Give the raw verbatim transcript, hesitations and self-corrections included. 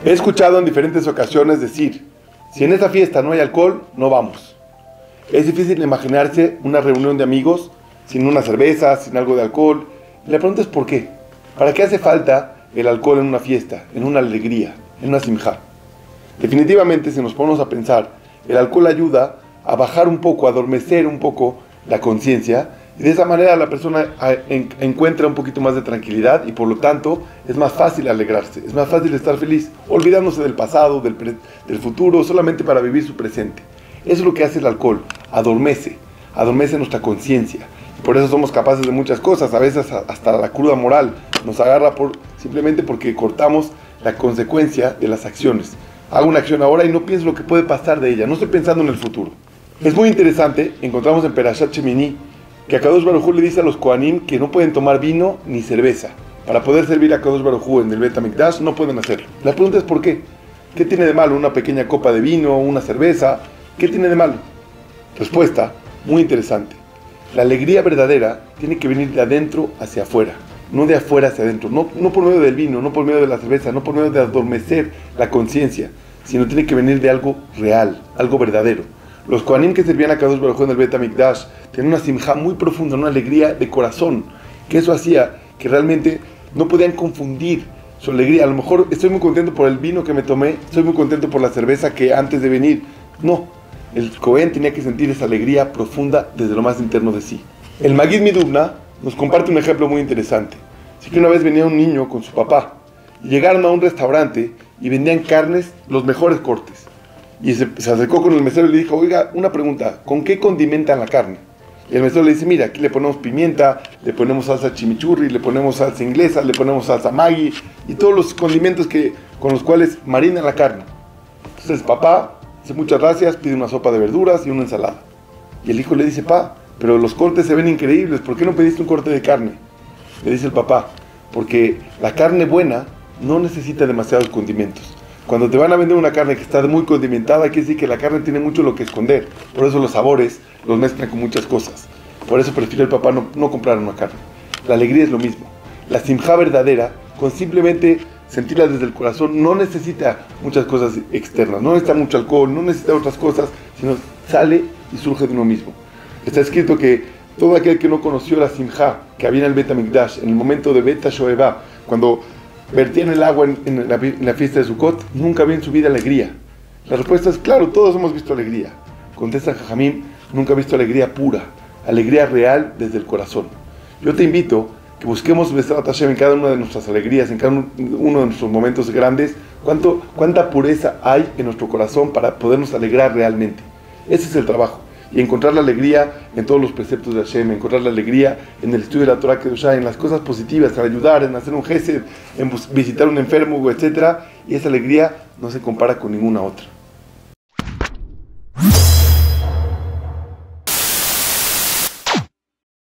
He escuchado en diferentes ocasiones decir, si en esa fiesta no hay alcohol, no vamos. Es difícil imaginarse una reunión de amigos sin una cerveza, sin algo de alcohol. Y la pregunta es ¿por qué? ¿Para qué hace falta el alcohol en una fiesta, en una alegría, en una simjá? Definitivamente, si nos ponemos a pensar, el alcohol ayuda a bajar un poco, a adormecer un poco la conciencia, y de esa manera la persona encuentra un poquito más de tranquilidad y por lo tanto es más fácil alegrarse, es más fácil estar feliz, olvidándose del pasado, del, pre del futuro, solamente para vivir su presente. Eso es lo que hace el alcohol, adormece, adormece nuestra conciencia. Por eso somos capaces de muchas cosas, a veces hasta la cruda moral nos agarra por, simplemente porque cortamos la consecuencia de las acciones. Hago una acción ahora y no pienso lo que puede pasar de ella, no estoy pensando en el futuro. Es muy interesante, encontramos en Perashat Shemini, que Akadosh Baruj Hu le dice a los Kohanim que no pueden tomar vino ni cerveza. Para poder servir a Akadosh Baruj Hu en el Bet HaMikdash no pueden hacerlo. La pregunta es ¿por qué? ¿Qué tiene de malo una pequeña copa de vino, una cerveza? ¿Qué tiene de malo? Respuesta, muy interesante. La alegría verdadera tiene que venir de adentro hacia afuera, no de afuera hacia adentro. No, no por medio del vino, no por medio de la cerveza, no por medio de adormecer la conciencia, sino tiene que venir de algo real, algo verdadero. Los Kohanim que servían a Kadosh Baruj Hu en el Bet HaMikdash tenían una simjá muy profunda, una alegría de corazón, que eso hacía que realmente no podían confundir su alegría. A lo mejor estoy muy contento por el vino que me tomé, estoy muy contento por la cerveza que antes de venir. No, el Kohen tenía que sentir esa alegría profunda desde lo más interno de sí. El Magid Midubna nos comparte un ejemplo muy interesante. Así que una vez venía un niño con su papá y llegaron a un restaurante y vendían carnes, los mejores cortes. Y se, se acercó con el mesero y le dijo, oiga, una pregunta, ¿con qué condimentan la carne? Y el mesero le dice, mira, aquí le ponemos pimienta, le ponemos salsa chimichurri, le ponemos salsa inglesa, le ponemos salsa Maggi y todos los condimentos que, con los cuales marinan la carne. Entonces el papá dice, muchas gracias, pide una sopa de verduras y una ensalada. Y el hijo le dice, pa, pero los cortes se ven increíbles, ¿por qué no pediste un corte de carne? Le dice el papá, porque la carne buena no necesita demasiados condimentos. Cuando te van a vender una carne que está muy condimentada, quiere decir que la carne tiene mucho lo que esconder. Por eso los sabores los mezclan con muchas cosas. Por eso prefiere el papá no, no comprar una carne. La alegría es lo mismo. La simjá verdadera, con simplemente sentirla desde el corazón, no necesita muchas cosas externas. No necesita mucho alcohol, no necesita otras cosas, sino sale y surge de uno mismo. Está escrito que todo aquel que no conoció la simjá que había en el Bet HaMikdash, en el momento de Bet HaShoevah, cuando vertían el agua en, en, la, en la fiesta de Sukkot, nunca había en su vida alegría. La respuesta es claro, todos hemos visto alegría. Contesta Jajamim, nunca he visto alegría pura, alegría real desde el corazón. Yo te invito que busquemos Besrat Hashem en cada una de nuestras alegrías, en cada uno de nuestros momentos grandes, cuánto, cuánta pureza hay en nuestro corazón para podernos alegrar realmente. Ese es el trabajo. Y encontrar la alegría en todos los preceptos de Hashem, encontrar la alegría en el estudio de la Torah Kedoshá, en las cosas positivas, en ayudar, en hacer un gesed, en visitar a un enfermo, etcétera. Y esa alegría no se compara con ninguna otra.